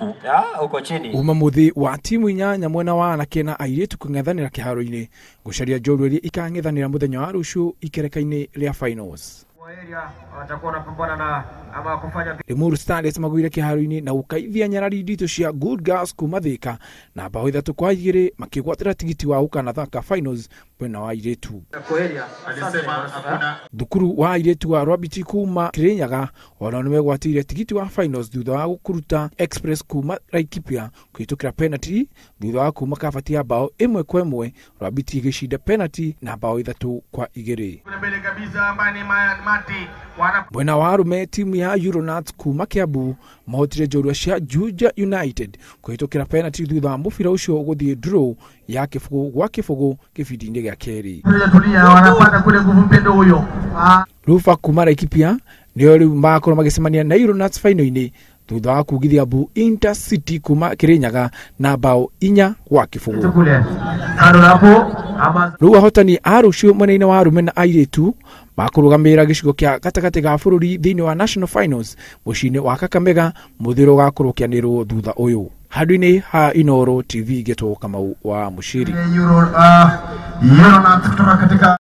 huku uko chini. Umamuthi wa timu inyanya mwena wa anake na airitu kung'ethanira kiharo-ini gucaria njorua iria ikang'ethanira muthenya wa rucio ikereka-ini ria finals. Watakuwa wanapambana na ama kufanya Limuru Starlets magwire kiharo-ini na ukaithia nyarari ndito cia Good Girls kuma Thika na bao 3-2 makigwatira tigiti wa ukana thaka finals mwena wa airitu. Alisema hakuna Thukuru wa airitu wa Rwabiti kuma Kirinyaga ona nimegwatire tigiti wa finals thutha wa gukuruta Express kuma Laikipia kwitukira penalty thutha wa kuma Kabati ya bao 1-1 Rwabiti igishinda penalty na bao 3-2. mbele kabisa ambaye ni Mati Mwena wa arume timu ya Euronauts kuma Kiambu mahotire njorua cia Juja United kwitukira penalty thutha wa mubira ucio guthie draw ya kifugu gwa kifugu kibindi-ini gia keri. wanapanda kule nguvu mpendo huyo. Rufa kuma Laikipia nio riu makoro magicemania na Euronauts final-ini thutha wa kugithia Bu Intercity kuma Kirinyaga na bao 4-0. Riu ahotani a rucio mwena-ini wa arume na airitu makurugamira gicigo kia gatagati ga bururi thiini wa national finals mucini wa Kakamega muthiro gakurukianirwo thutha uyu. Handũ-inĩ ha Inooro TV Geto Kamau wa Mushiri. Euronauts kutoka katika